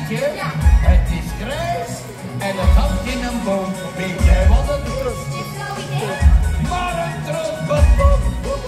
Marietje, het is grijs en het hangt in een boom. Weet jij wat het is? Maar een trompetboom.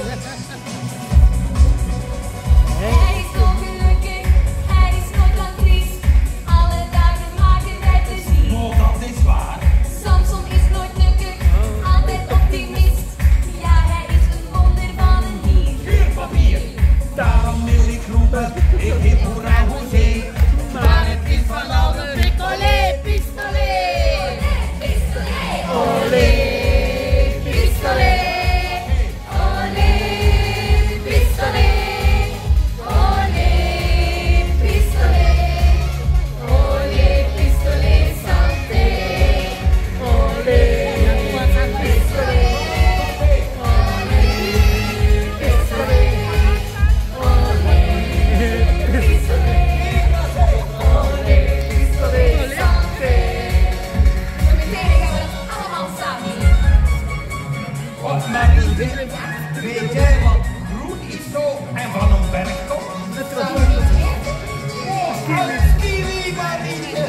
Hij is zo gelukkig, hij is nooit triest. Alle dagen maken wij plezier. Oh, dat is waar. Samson is nooit nukkig, altijd optimist. Ja, hij is een wonder van een dier. Schuurpapier, daarom wil ik roepen, ik hip hoera hoezee. Maar het is van alle Olé, pistolet! Olé, pistolet! Olé, pistolet! Olé, pistolet! Olé, pistolet, santé! Olé, pistolet! Olé, pistolet! Olé, pistolet! Marietje, weet jij wat groen is zo en van een berg komt? Oh, een kiwi, Marietje!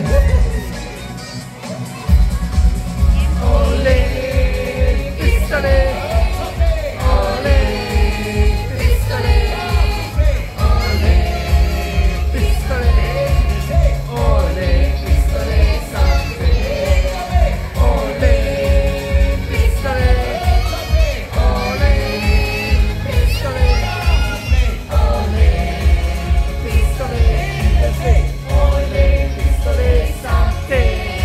Olé, pistolet! Olé, pistolet! Olé, pistolet! Olé, pistolet, santé! Olé, pistolet! Olé, pistolet! Olé, pistolet! Olé, pistolet, santé!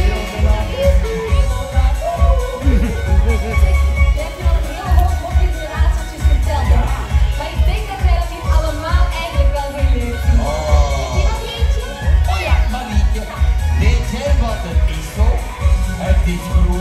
Maar ik denk dat wij dat hier allemaal eigenlijk wel heel leuk vinden. Heb je nog eentje? Oh ja, Marietje, weet jij wat het is zo? Het is groen.